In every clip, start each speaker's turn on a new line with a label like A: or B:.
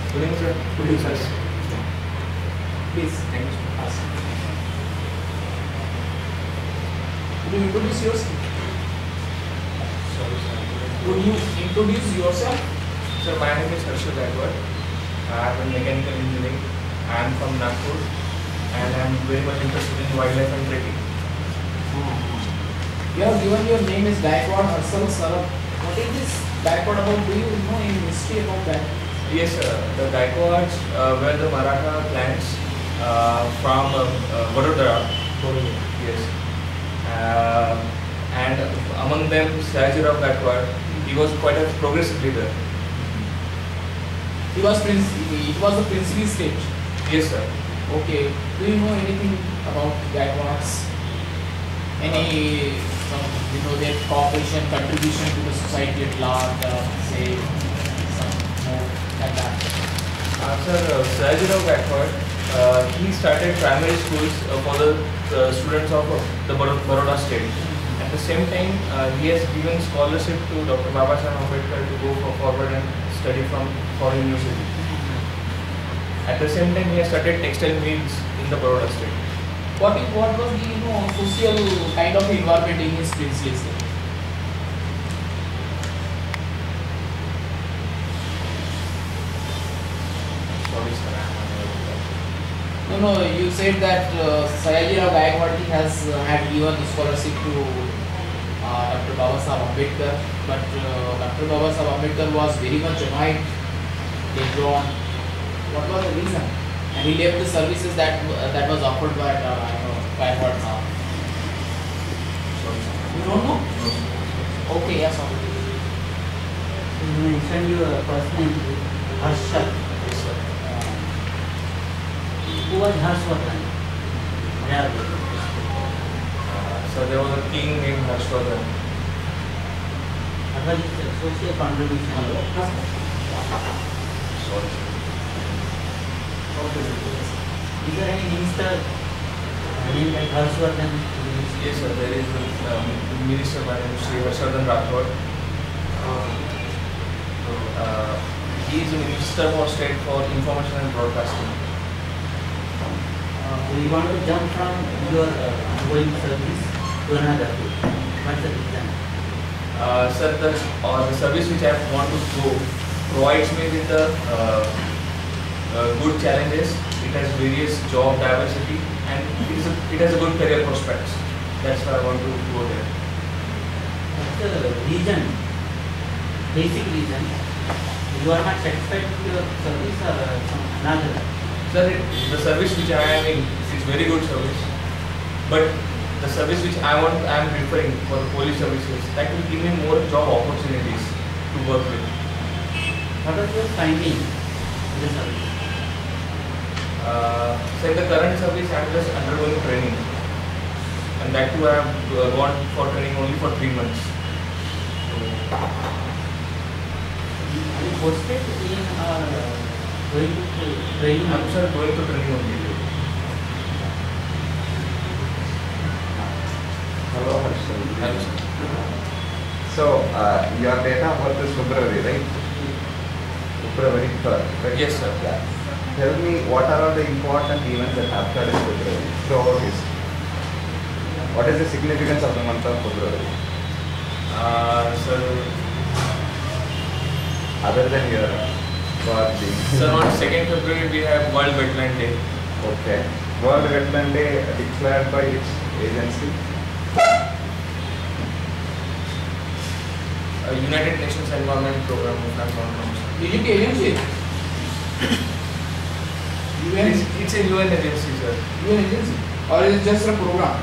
A: Good evening, sir. Good evening, sir.
B: Please,
A: Thank you.
B: ask. Could you introduce yourself?
A: Sorry, sir.
B: Could you introduce yourself?
A: Sir, my name is Harshal Gaikwad. I am in mechanical engineering. I am from Nagpur and I am very much interested in wildlife and trekking.
B: You have given your name is Gaikwad Harshal sir. What is this Gaikwad about? Do you know any history about that?
A: Yes, sir. The Gaikwads were the Maratha clans from Vadodara. Yes. And among them, Syllabus Gaikwad, he was quite a progressive leader.
B: He was it was the princely stage.
A: Yes, sir.
B: Okay. Do you know anything about Gaikwads? Any their cooperation, contribution to the society at large, say some more like that?
A: Sir, Syllabus Gaikwad, he started primary schools for the students of the Baroda state. At the same time, he has given scholarship to Dr. Babasaheb Ambedkar to go forward and study from foreign university. At the same time, he has started textile mills in the Baroda state.
B: What was the social kind of environment in his princely state?
A: Sorry, sir, I am unaware of that.
B: No, you said that Syllabus Gaikwad has had given the scholarship to Dr. Babasaheb Ambedkar, but Dr. Babasaheb Ambedkar was very much annoyed later on. What was the reason? And he left the services that was offered by Gaikwad now.
A: Sorry, sir.
B: You don't know?
A: No, sir.
B: Okay, yes, sir.
C: You mentioned your first name, Harshal.
A: Yes, sir.
C: Who was Harshal? Yeah.
A: So there was a king named Harshal.
C: What was his social contribution?
A: Sorry, sir.
C: Is there any minister named like Harshvardhan?
A: Yes, sir. There is a minister by name Shri Harshal. He is a minister for state for information and broadcasting.
C: We want to jump from your going service to another. What's the reason?
A: Sir, the service which I want to go provides me with the good challenges. It has various job diversity and it has a good career prospects. That's why I want to go there.
C: What's the reason? Basic reason. You are not satisfied with your service or some another?
A: Sir, the service which I am in is very good service, but the service which I am preferring for the police services, that will give me more job opportunities to work with.
C: What was your finding in the service?
A: So in the current service, I am just undergoing training, and that too I have gone for training only for 3 months.
C: Are you posted in going to training?
A: I'm sir going to training only.
D: Hello, Harshal.
A: Hello, sir.
D: So, your date of birth is February, right? February 3rd, right?
A: Yes, sir.
D: Yeah. Tell me, what are all the important events that happened in February throughout history? What is the significance of the month of February?
A: Sir,
D: Other than your birthday.
A: sir, on 2nd February we have World Wetland Day.
D: Okay. World Wetland Day declared by which agency?
A: United Nations Environment Program, if I'm not wrong, sir.
B: Is it agency? UN?
A: It's a UN agency, sir.
B: UN agency? Or is it just a program?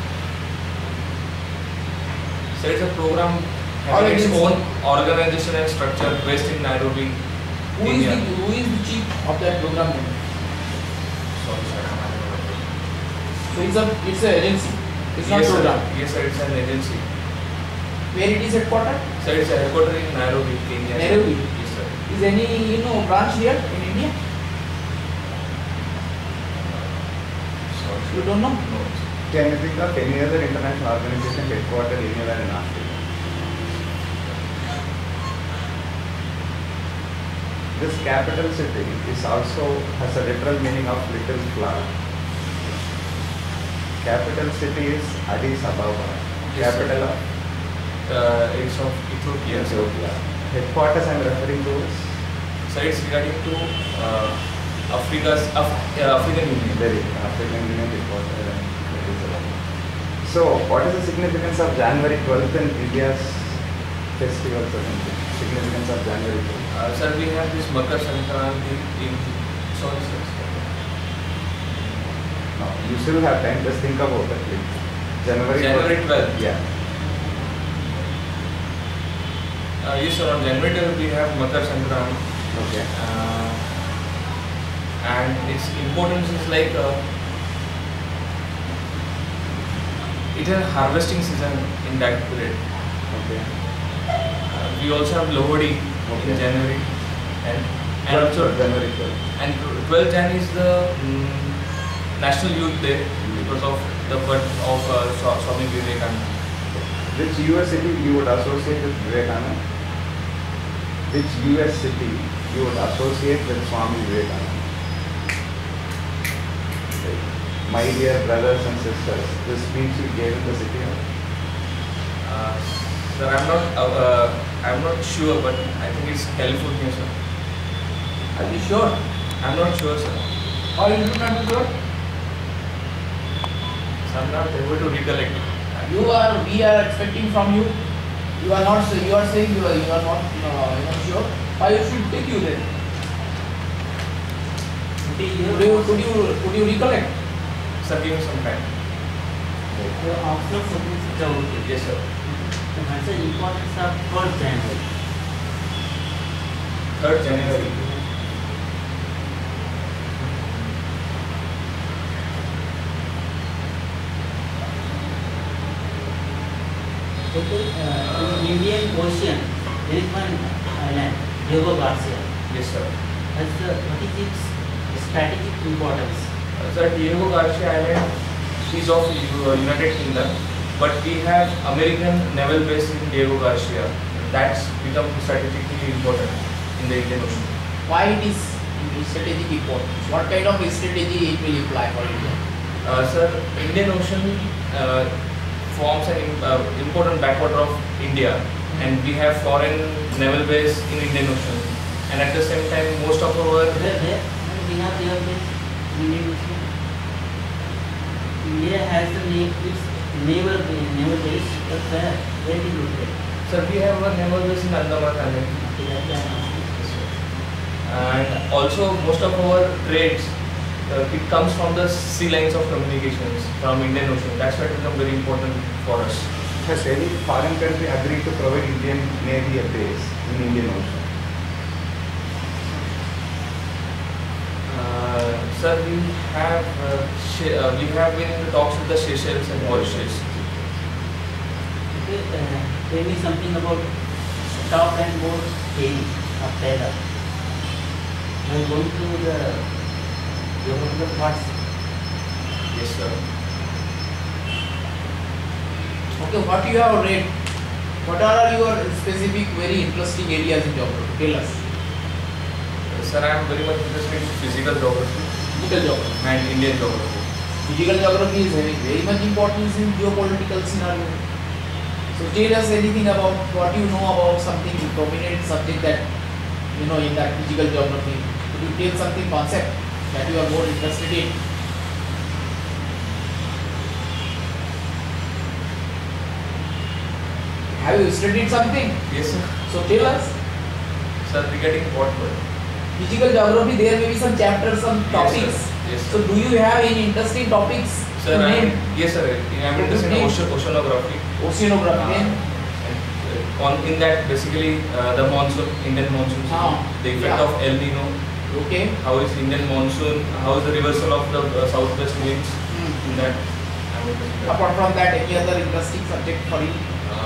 A: So it's a program
B: Or
A: having its
B: agency.
A: own organization and structure based in Nairobi,
B: Who
A: India.
B: is the chief of that program then?
A: Sorry, sir. I'm unaware of it.
B: So it's an agency. It's not
A: Yes, sir.
B: program.
A: Yes, sir. It's an agency.
B: Where it is headquartered?
A: So it's a headquarters in Nairobi, Kenya.
B: Nairobi.
A: Yes, sir.
B: Is any branch here in India?
A: Sorry,
B: You
A: sir.
B: don't know?
A: No, sir.
D: Can you think of any other international organization headquartered anywhere in Africa? This capital city is also has a literal meaning of little flower. Capital city is Addis Ababa.
A: Yes, sir.
D: Capital of
A: It's of Ethiopia.
D: Ethiopia. Headquarters I am referring to is
A: So it's regarding to African Union.
D: Delhi, African Union headquarters. And Addis Ababa. So, what is the significance of January 12th in India's festivals or something? Significance of January 12th?
A: Sir, we have this Makar Sankranti in sorry, sir.
D: No, you still have time. Just think about it. Please.
A: January 12th.
D: Yeah.
A: Yes, sir. On January 12th we have Makar Sankranti,
D: Okay.
A: and its importance is like it is a harvesting season in that period.
D: Okay.
A: We also have Lohri
D: Okay.
A: in January, and also
D: January 12th.
A: and 12th Jan is the National Youth Day because of the birth of Swami Vivekananda.
D: Which US city you would associate with Vivekananda? Which US city you would associate with Swami Vivekananda? My dear brothers and sisters, this speech you gave in the city of
A: Sir, I'm not sure, but I think it's California, sir.
B: Are you sure?
A: I'm not sure, sir.
B: Or you do not be sure?
A: So I'm not able to recollect.
B: We are expecting from you. You are not. You are saying you are not sure. Why you should take you then? Could you recollect?
A: Sir, give me some time. Yes, sir.
C: What's the importance of 3rd January?
A: 3rd January.
C: Okay, in Indian Ocean, there is one island, Diego Garcia.
A: Yes, sir.
C: What is its strategic importance?
A: Sir, Diego Garcia Island is of United Kingdom, but we have American naval base in Diego Garcia. That's become strategically important in the Indian Ocean.
B: Why it is strategic importance? What kind of strategy it will imply for India?
A: Sir, Indian Ocean forms an important backwater of India, and we have foreign naval base in Indian Ocean, and at the same time most of our
C: Where we have their base, Indian Ocean. India has the name, its naval base, but where it is located?
A: sir, we have a naval base in Andaman Island,
C: Okay, that's the answer.
A: and also most of our trades it comes from the sea lines of communications from Indian Ocean. That's why it become very important for us.
D: Has any foreign country agreed to provide Indian Navy a base in Indian Ocean?
A: Sir, we have been in the talks with the Seychelles and Mauritius.
C: Okay, tell me something about stop and board training of Taylor. I am going through the geographical parts.
A: Yes, sir.
B: Okay, what you have read? What are your specific, very interesting areas in geography? Tell us.
A: Sir, I am very much interested in physical geography
B: Physical geography.
A: and Indian geography.
B: Physical geography is having very much importance in geopolitical scenario. So tell us anything about what you know about something prominent subject that in that physical geography. Could you tell something concept that you are more interested in? Have you studied something?
A: Yes, sir.
B: So tell us.
A: Sir, regarding what word?
B: Physical geography, there may be some chapters, some topics.
A: Yes, sir.
B: So do you have any interesting topics
A: Sir,
B: to name?
A: yes, sir. I am interested in oceanography.
B: Oceanography. Then
A: In that, basically, the monsoon, Indian monsoon, the effect
B: yeah.
A: of El Nino,
B: okay.
A: how is Indian monsoon, how is the reversal of the southwest winds. In that, I am interested in that.
B: Apart from that, any other interesting subject for you?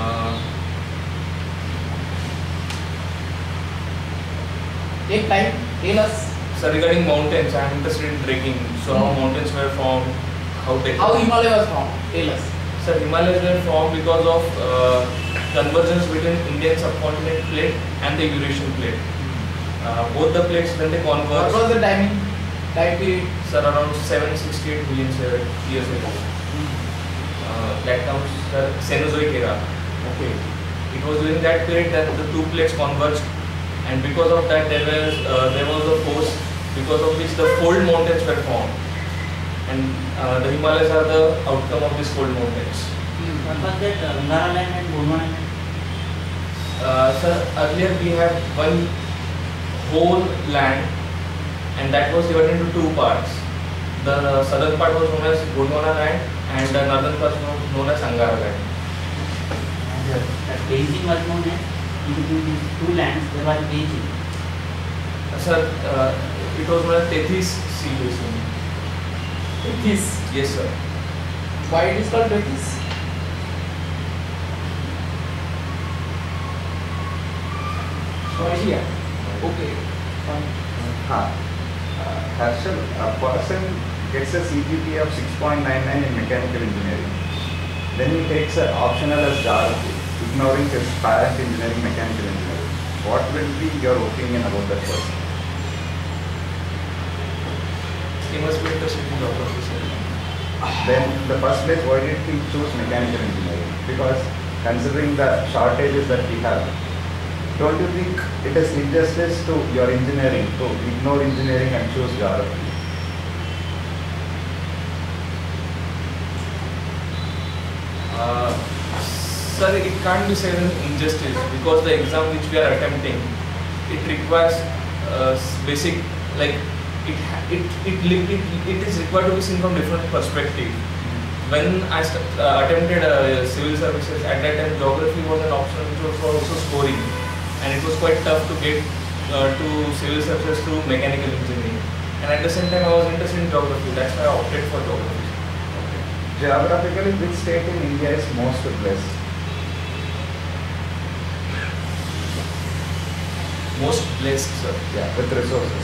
B: Take time, tell us.
A: Sir, regarding mountains, I am interested in trekking. So, how mountains were formed, how
B: Himalaya was formed? Tell us.
A: Sir, Himalayas were formed because of convergence between Indian subcontinent plate and the Eurasian plate. Both the plates, when they
B: What
A: converge,
B: was the time period?
A: sir, around 768 million years ago. That comes Cenozoic era.
B: Okay.
A: It was during that period that the two plates converged, and because of that there was a force because of which the fold mountains were formed, and the Himalayas are the outcome of these fold mountains.
C: What was that Angara land and Gondwana land?
A: Sir, earlier we have one whole land, and that was divided into two parts. The southern part was known as Gondwana land, and the northern part was known as Angara land.
C: And that Beijing was known as, in between these two lands, there was Beijing.
A: Sir, it was known as Tethys Sea Basin.
B: Tethys.
A: Yes, sir.
B: Why it is called Tethys? Asia. Okay. Fine.
D: Harshal, a person gets a CGP of 6.99 in mechanical engineering. Then he takes an optional as geography, ignoring his parent engineering, mechanical engineering. What will be your opinion about that person?
A: He must be interested in geography, sir.
D: Then the first place, why did he choose mechanical engineering? Because considering the shortages that we have, don't you think it is injustice to your engineering to ignore engineering and choose geography?
A: Sir, it can't be said an injustice because the exam which we are attempting, it requires basic, like it is required to be seen from different perspective. When I attempted civil services, at that time geography was an option which was also scoring, and it was quite tough to get to civil services through mechanical engineering. And at the same time I was interested in geography, that's why I opted for geography.
D: Geographically, which state in India is most blessed?
A: Most blessed, sir.
D: Yeah, with resources.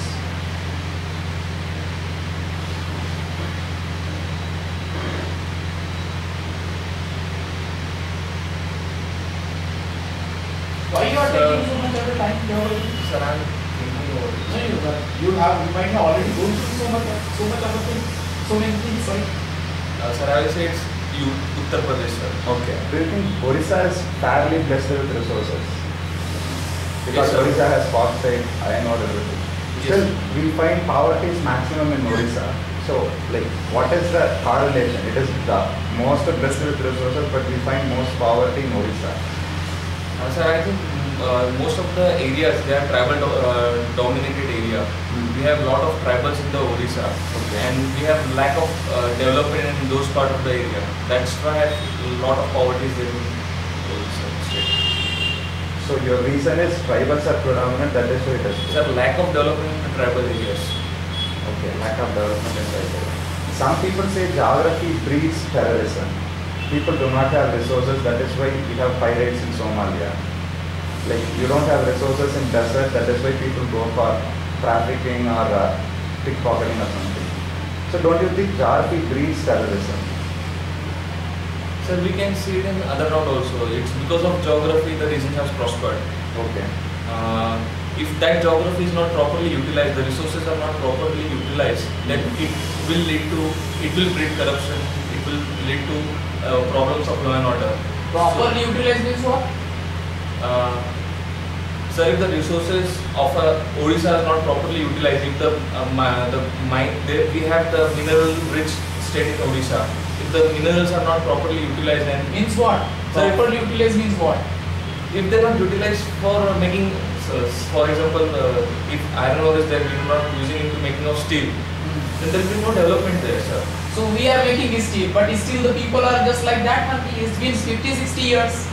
B: Why you are taking so much of the time geography?
A: Sir, I'm thinking about it.
B: No, you might have already gone through so much of the things, so many things, right?
A: Sir, I will say it's Uttar Pradesh, sir.
D: Okay. Do you think Orissa is fairly blessed with resources? Because
A: Yes, sir.
D: Orissa has bauxite, iron ore, everything.
A: Yes.
D: Still, we find poverty is maximum in Orissa. So, like, what is the correlation? It is the most blessed with resources, but we find most poverty in Orissa.
A: Sir, I think most of the areas, they are tribal dominated area. We have a lot of tribals in the Orissa,
D: Okay.
A: and we have lack of development in those part of the area. That's why a lot of poverty is there in Orissa state.
D: So, your reason is tribals are predominant, that is why it is.
A: Sir, lack of development in the tribal areas.
D: Okay, lack of development in tribal. Some people say geography breeds terrorism. People do not have resources, that is why we have pirates in Somalia. Like, you don't have resources in desert, that is why people go for trafficking or pickpocketing or something. So don't you think geography breeds terrorism?
A: Sir, we can see it in other round also. It's because of geography the region has prospered.
D: Okay.
A: If that geography is not properly utilized, the resources are not properly utilized, then it will breed corruption, it will lead to problems of law and order.
B: Properly utilized means what?
A: Sir, if the resources of Odisha are not properly utilized, if we have the mineral rich state in Odisha, if the minerals are not properly utilized, then
B: Means what?
A: Sir,
B: Properly utilized means what?
A: if they are not utilized for making, for example, if iron ore is there, we are not using it to making of steel, then there will be no development there, sir.
B: So we are making steel, but still the people are just like that. It's been 50-60 years.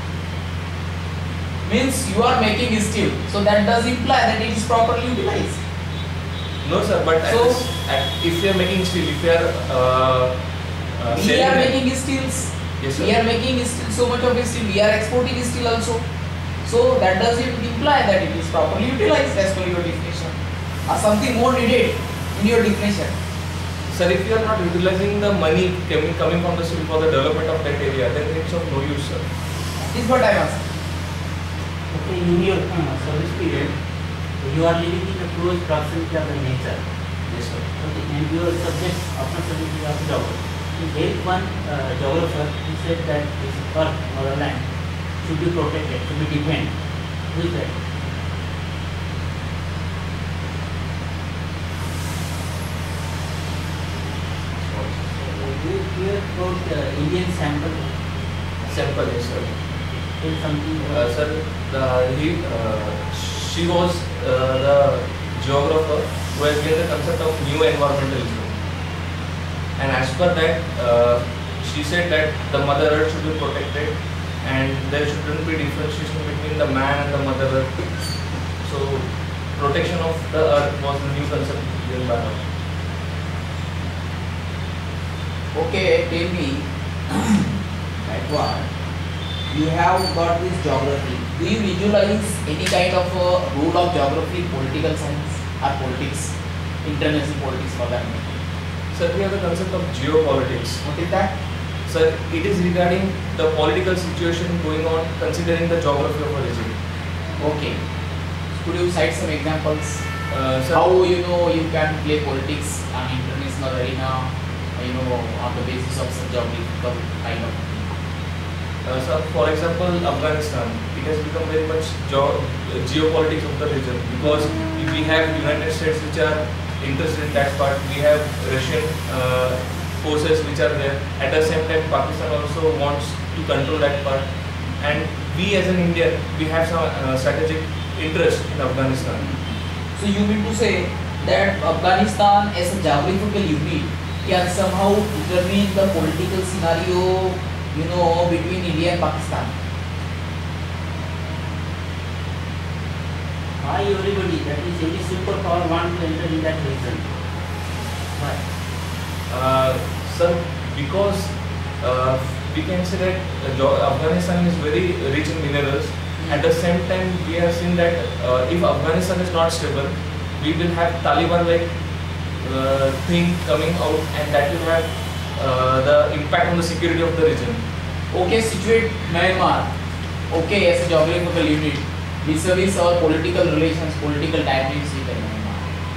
B: Means you are making steel, so that does imply that it is properly utilized.
A: No, sir, but if we are making steel, if we are
B: We
A: selling
B: are
A: them-
B: making steels.
A: Yes, sir.
B: We are making steel, so much of steel. We are exporting steel also. So that does it imply that it is properly utilized as per your definition, or something more needed in your definition.
A: Sir, if you are not utilizing the money coming from the steel for the development of that area, then it's of no use, sir.
B: This is what I am asking.
C: Okay, in your service period, You are living in a close proximity of the nature.
A: Yes, sir.
C: Okay. And your subject, upper subject is of geography. In Gate 1 geographer, he said that this earth, motherland, should be protected, should be defended. Who is that? You hear about Indian sample.
A: Sample, yes, sir.
C: Tell something.
A: Sir, she was the geographer who has given the concept of new environmentalism. And as per that, she said that the Mother Earth should be protected and there shouldn't be differentiation between the man and the Mother Earth. So, protection of the Earth was the new concept given by her.
B: Okay, tell me, Gaikwad, you have got this geography. Do you visualize any kind of a rule of geography, political science or politics, international politics for that matter?
A: Sir, we have the concept of geopolitics.
B: What is that?
A: Sir, it is regarding the political situation going on considering the geography of a region.
B: Okay. Could you cite some examples?
A: Sir,
B: How you know you can play politics on international arena, on the basis of some geographical kind of thing?
A: So, for example, Afghanistan, it has become very much geopolitics of the region because we have United States which are interested in that part. We have Russian forces which are there. At the same time, Pakistan also wants to control that part. And we as an Indian, we have some strategic interest in Afghanistan.
B: So you mean to say that Afghanistan as a geographical unit can somehow determine the political scenario, between India and Pakistan?
C: Why everybody, that is every superpower want to enter in that region? Why?
A: Sir, because we can say that Afghanistan is very rich in minerals. At the same time, we have seen that if Afghanistan is not stable, we will have Taliban-like thing coming out, and that will have the impact on the security of the region.
B: Okay, situate Myanmar, okay, as a geographical unit, vis-a-vis our political relations, political dynamics with Myanmar.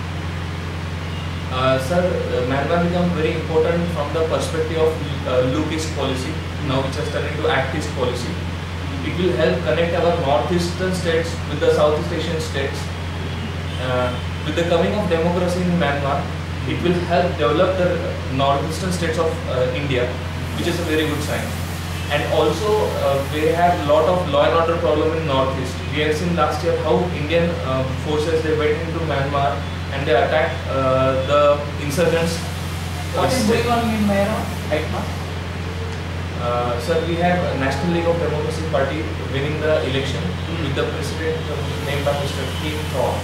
A: Sir, Myanmar become very important from the perspective of Look-East policy, now which has turned into Act-East policy. It will help connect our northeastern states with the Southeast Asian states. With the coming of democracy in Myanmar, it will help develop the northeastern states of India, which is a very good sign. And also, we have a lot of law and order problem in northeast. We have seen last year how Indian forces, they went into Myanmar and they attacked the insurgents.
B: What is going on in Myanmar right now?
A: Sir, we have National League of Democracy Party winning the election with the president named by Mr. Kim Thaw.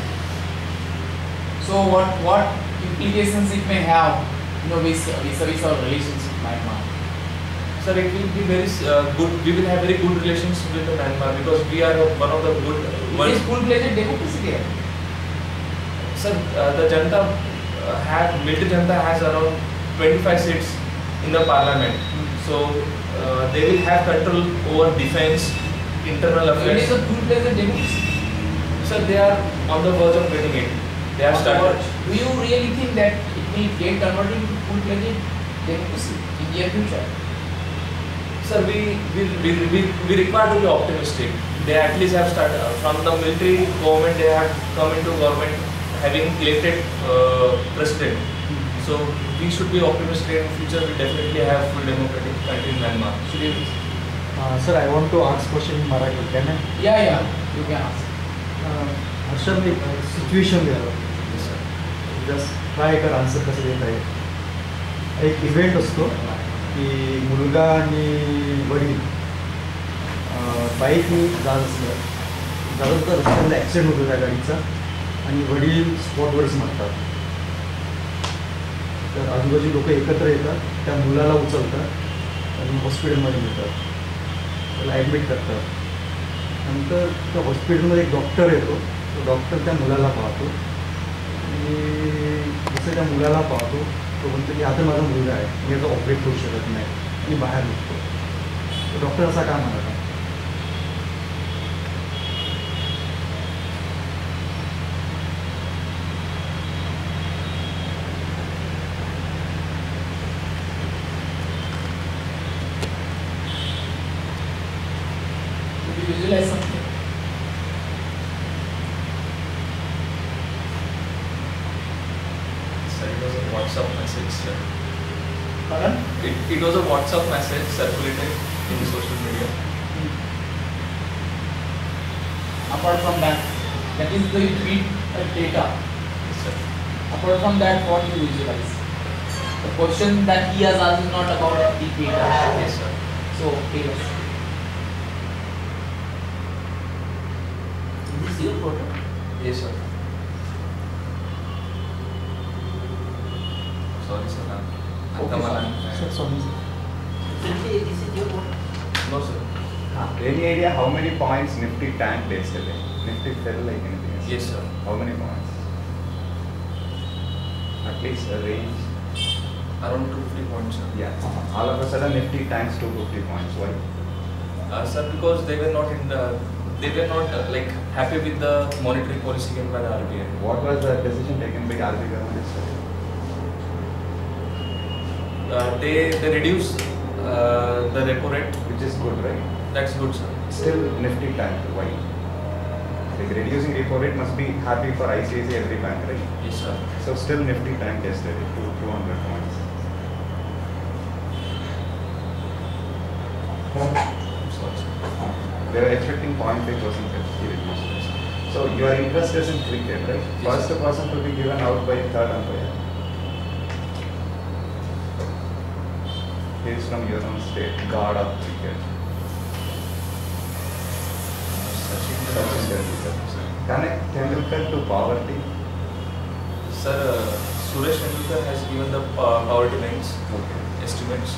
B: So what implications it may have, vis-a-vis our relations with Myanmar?
A: Sir, it will be very good. We will have very good relations with Myanmar because we are one of the good.
B: Is it full-fledged democracy there?
A: Sir, the Janta Military Janta has around 25 seats in the parliament. So they will have control over defense, internal affairs.
B: It is a full-fledged democracy.
A: Sir, they are on the verge of getting it. They have started.
B: Do you really think that it will get converted into full-fledged democracy in near future?
A: Sir, we require to be optimistic. They at least have started from the military government. They have come into government having elected president. So we should be optimistic. In future, we definitely have full democratic country in Myanmar.
E: Sir, I want to ask question in Marathi. Can I?
B: Yeah, you can ask.
E: Harshal, situation there.
A: Yes, sir.
E: Just try to answer कसं देता येईल. एक event असतो की मुलगा आणि वडील बाईकनी जात असलं तर रस्त्याला ॲक्सिडेंट होतो त्या गाडीचा आणि वडील स्पॉटवरच मरतात. तर आजूबाजू लोक एकत्र येतात, त्या मुलाला उचलतात आणि हॉस्पिटलमध्ये नेतात, त्याला ॲडमिट करतात. नंतर त्या हॉस्पिटलमध्ये एक डॉक्टर येतो, तो डॉक्टर त्या मुलाला पाहतो आणि जसं त्या मुलाला पाहतो तो म्हणतो की आता माझा मुलगा आहे, मी आता ऑपरेट करू शकत नाही आणि बाहेर निघतो. तो डॉक्टर असा का म्हणाला?
A: WhatsApp message. Sir.
B: Pardon?
A: It was a WhatsApp message circulated in the social media.
B: Apart from that is the big data.
A: Yes, sir.
B: Apart from that, what you visualize? The question that he has asked is not about big data.
A: Yes, sir.
B: So, tell us.
C: Is this your photo?
A: Yes, sir. Sorry, sir.
E: Sir, sorry, sir.
C: Simply, this is your photo.
A: No, sir.
D: Any idea how many points Nifty tanked yesterday? Nifty fell like anything else.
A: Yes, sir.
D: How many points? At least a range.
A: Around 250 points, sir.
D: Yeah. All of a sudden Nifty tanks 250 points. Why?
A: Sir, because they were not like happy with the monetary policy given by the RBI.
D: What was the decision taken by RBI government yesterday?
A: They reduced the repo rate.
D: Which is good, right?
A: That's good, sir.
D: Still Nifty tanked. Why? Like reducing repo rate must be happy for ICICI every bank, right?
A: Yes, sir.
D: So still Nifty tanked yesterday to 200 points.
A: Sorry, sir.
D: They were expecting 0.5% reduced. So your interest is in cricket, right?
A: Yes,
D: First person to be given out by third umpire. He is from your own state, god of cricket. Sachin Tendulkar. Connect Tendulkar to poverty.
A: Sir, Suresh Tendulkar has given the poverty lines
D: Okay.
A: estimates.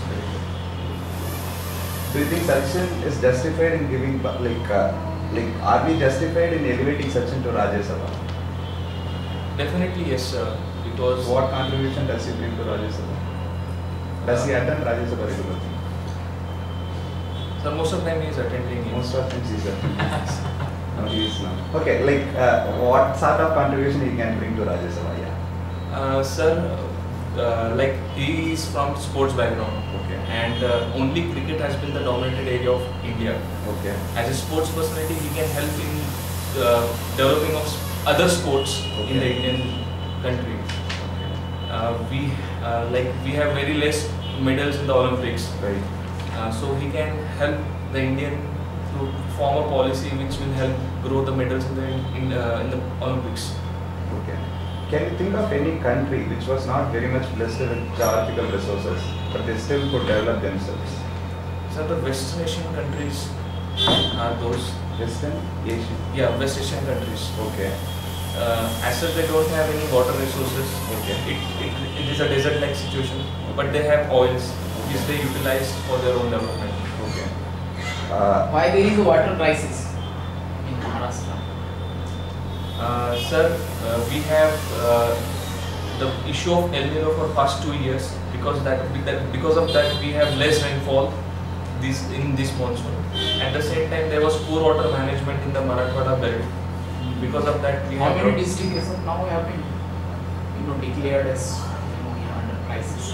D: Do you think Sachin is justified in giving, are we justified in elevating Sachin to Rajya Sabha?
A: Definitely yes, sir. Because
D: What contribution does he bring to Rajya Sabha? Does he attend Rajya Sabha regularly?
A: sir, most of the time he is attending it.
D: Most of things is no, he is not. Okay, what sort of contribution he can bring to Rajya Sabha? Yeah.
A: Sir, like he is from sports background.
D: Okay.
A: And only cricket has been the dominated area of India.
D: Okay.
A: As a sports personality, he can help in developing of other sports in the Indian country. We have very less medals in the Olympics,
D: Right.
A: so he can help the Indian to form a policy which will help grow the medals in the Olympics.
D: Okay. Can you think of any country which was not very much blessed with geographical resources, but they still could develop themselves?
A: So the West Asian countries are those.
D: Western Asian.
A: Yeah, West Asian countries.
D: Okay.
A: As such, they don't have any water resources.
D: Okay.
A: It is a desert-like situation, but they have oils which they utilize for their own development.
D: Okay.
B: Why there is a water crisis in Maharashtra?
A: Sir, we have the issue of El Nino for past 2 years because of that we have less rainfall in this monsoon. At the same time, there was poor water management in the Marathwada belt. Because of that, we
B: How
A: have
B: many districts as of now have been declared as under crisis?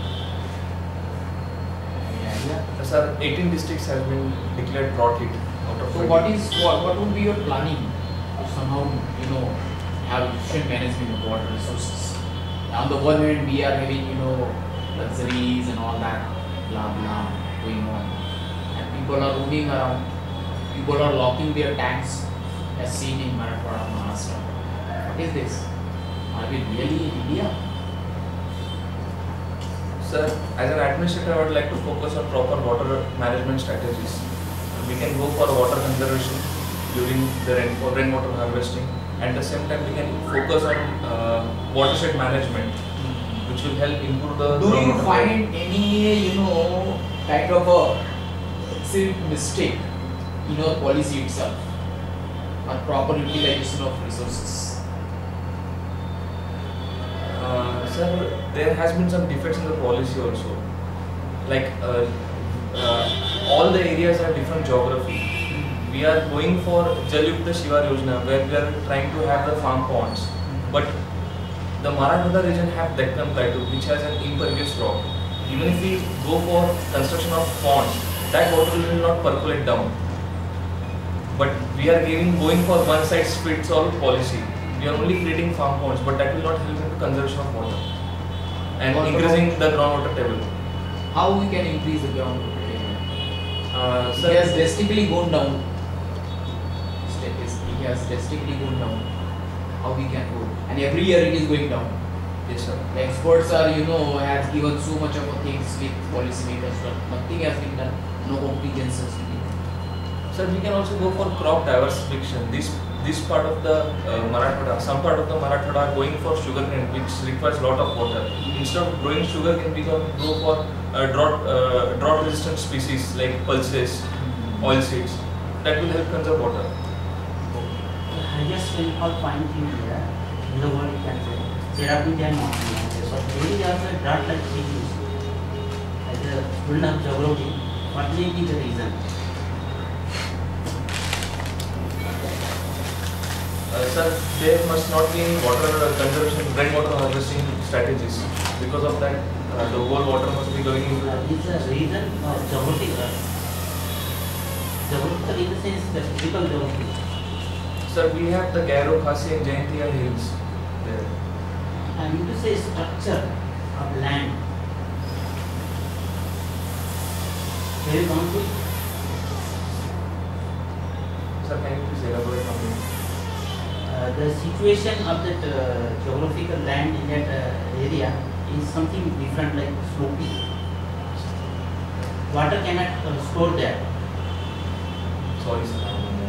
B: Yeah.
A: Sir, 18 districts have been declared drought hit out of
B: So
A: 20.
B: what would be your planning to somehow have efficient management of water resources? On the one hand, we are having luxuries and all that blah blah going on, and people are roaming around. People are locking their tanks, as seen in Marathwada, Maharashtra. What is this? Are we really in India?
A: Sir, as an administrator, I would like to focus on proper water management strategies. We can go for water conservation during the rainwater harvesting. At the same time, we can focus on watershed management, which will help improve the.
B: Do you
A: groundwater
B: find any kind of a mistake in your policy itself, or proper utilization of resources?
A: Sir, there has been some defects in the policy also. Like all the areas have different geography. We are going for Jal Yukta Shivar Yojana, where we are trying to have the farm ponds. But the Marathwada region have Deccan Plateau, which has an impervious rock. Even if we go for construction of ponds, that water will not percolate down. But we are going for one size fits all policy. We are only creating farm ponds, but that will not help in the conservation of water. and
B: What
A: increasing the groundwater table.
B: How we can increase the groundwater table?
A: Sir,
B: It has drastically gone down. It has drastically gone down. How we can go? And every year it is going down.
A: yes sir.
B: The experts are, have given so much of things with policymakers, but nothing has been done. No comprehensions to be done.
A: Sir, we can also go for crop diversification. This part of the Marathwada, some part of the Marathwada are going for sugarcane, which requires lot of water. Instead of growing sugarcane, we can go for drought-resistant species like pulses, oilseeds. That will help conserve water.
C: Highest rainfall point in India, in the world you can say, Cherrapunji and Mountain ranges. So there is also a drought-like regions. As a student of geography, what may be the reason?
A: Sir, there must not be any water conservation, rainwater harvesting strategies. Because of that, the whole water must be going into.
C: It's a reason of geographical. Geographical in the sense the physical geography.
A: Sir, we have the Gairo, Khasi and Jaintia hills there.
C: I mean to say structure of land. There is one thing.
A: Sir, can you please elaborate on it?
C: The situation of that geographical land in that area is something different, like sloping. Water cannot store there.
A: Sorry, sir.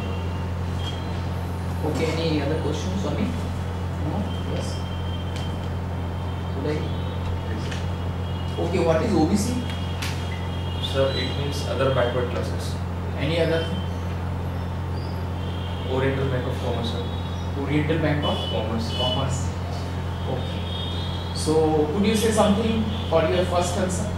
B: Okay, any other questions on me? No? Yes. Should I? Okay, what is OBC?
A: Sir, it means other backward classes.
B: Any other?
A: Oriental Bank of Commerce, sir.
B: Oriental Bank of
A: Commerce.
B: Commerce. Okay. So, could you say something for your first answer?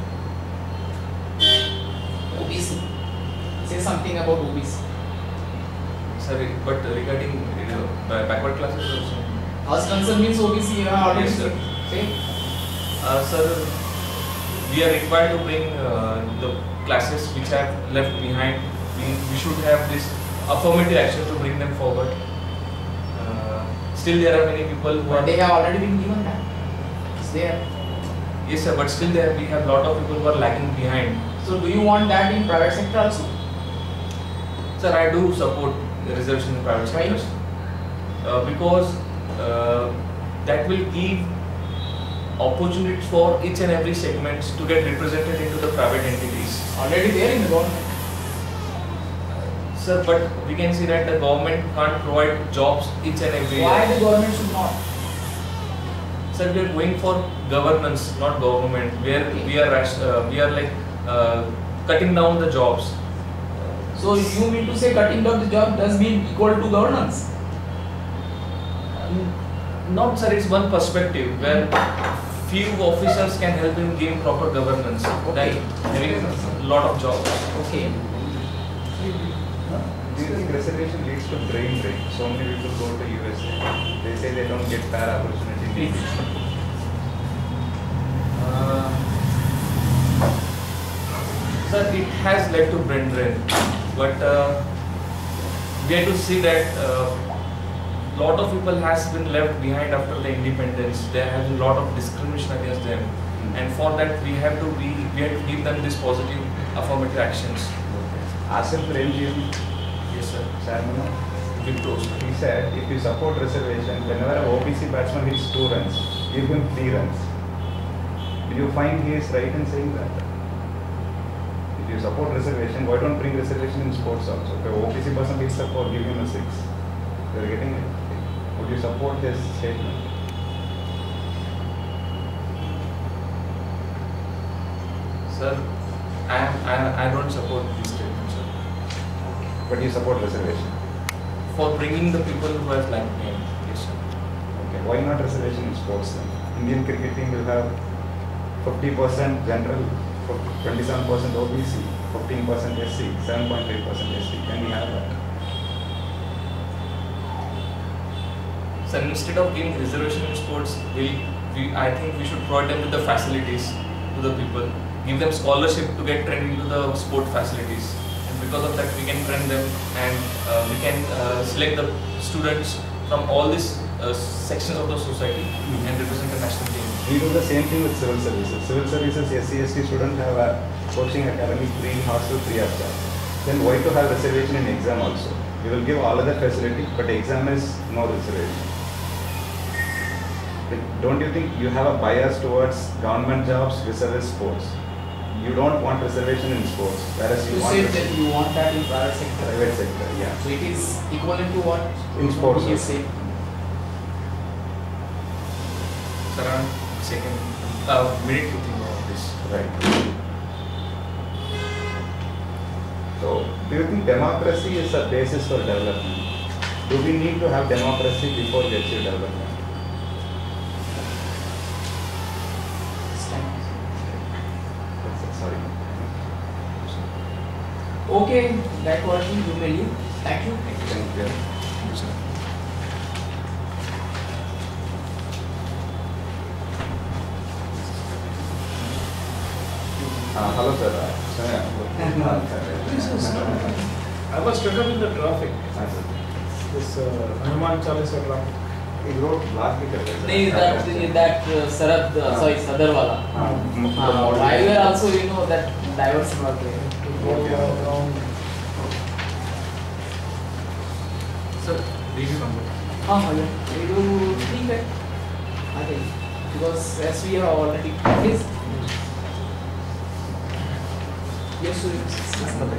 B: OBC. Say something about OBC.
A: Sir, but regarding backward classes also.
B: First answer means OBC. You have already
A: Yes, sir.
B: said. Say.
A: Sir, we are required to bring the classes which have left behind. We should have this affirmative action to bring them forward. Still, there are many people who
B: But
A: are.
B: they have already been given that. It's there.
A: Yes, sir, but still there we have lot of people who are lagging behind.
B: So, do you want that in private sector also?
A: Sir, I do support the reservation in private
B: Why?
A: sectors because that will give opportunities for each and every segments to get represented into the private entities.
B: Already there in the government.
A: Sir, but we can see that the government can't provide jobs each and every
B: Why
A: year.
B: the government should not?
A: Sir, we are going for governance, not government, where we are like cutting down the jobs.
B: So you mean to say cutting down the job does mean equal to governance?
A: Not, sir, it's one perspective where few officers can help in giving proper governance than having a lot of jobs.
B: Okay.
D: Do you think reservation leads to brain drain? So many people go to USA. They say they don't get fair opportunity in English.
A: Sir, it has led to brain drain, but we have to see that lot of people has been left behind after the independence. There has been lot of discrimination against them, and for that we have to give them this positive affirmative actions.
D: Asif Premji,
A: Yes, sir.
D: Chairman,
A: Big toast.
D: he said if you support reservation, whenever an OBC batsman hits 2 runs, give him 3 runs. Do you find he is right in saying that? If you support reservation, why don't bring reservation in sports also? If an OBC person hits a 4, give him a 6. You are getting it. Would you support this statement?
A: Sir, I don't support this statement, sir.
D: But you support reservation.
A: For bringing the people who have lagged behind. Yes, sir.
D: Okay, why not reservation in sports then? Indian cricket team will have 50% general, 27% OBC, 15% SC, 7.5% ST. Can we have that?
A: So instead of giving reservation in sports, I think we should provide them with the facilities to the people. Give them scholarship to get trained into the sport facilities. And because of that, we can train them and we can select the students from all these sections of the society and represent the national team.
D: We do the same thing with civil services. Civil services, SC/ST students have a coaching academy, free hostel, free of charge. Then why to have reservation in exam also? We will give all other facility, but exam is no reservation. Like, don't you think you have a bias towards government jobs vis-a-vis sports? You don't want reservation in sports, whereas you
B: You
D: want
B: said that you want that in private sector.
D: private sector. Yeah.
B: So it is equivalent to what?
D: In sports
B: You
D: also.
B: say.
A: It's around minute to think about this.
D: Right. So, do you think democracy is a basis for development? Do we need to have democracy before we achieve development? Sorry.
B: Okay, Gaikwad, you may leave. Thank you.
D: Thank you. Hello, sir.
F: I was stuck up in the traffic. This Hanuman Chalisa traffic.
D: He wrote last week.
B: Nee, that Sarad, sorry, Sadarwala. I were also, you know, that diverse not there.
F: To go around.
A: Sir, review number.
B: Yeah. We do 3 right? I think. Because as we have already practiced. Yes, sir.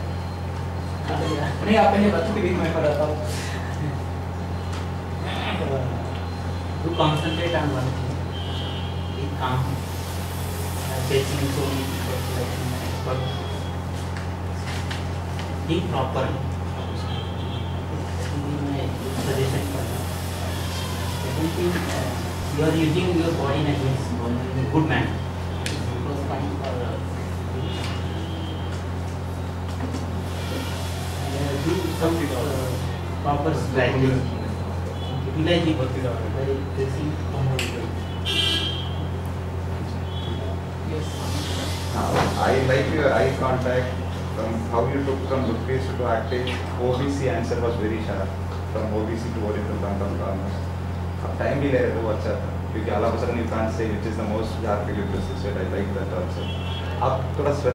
B: नहीं आप पहले बताओ फिर मैं बताता हूँ.
C: To concentrate on one thing. Be calm. Facing so many people like expert. Be proper. My suggestion for you. Second thing, you are using your body in a good manner. Because fine for do some proper strategy. Utilize it by facing
B: Yes.
D: I like your eye contact from how you took from Lukis to active. OBC answer was very sharp. From OBC to Oriental Bank of Commerce. Time भी ले रहे थे वो अच्छा था क्योंकि all of a sudden you can't say which is the most sharp you persisted. I like that also. आप थोड़ा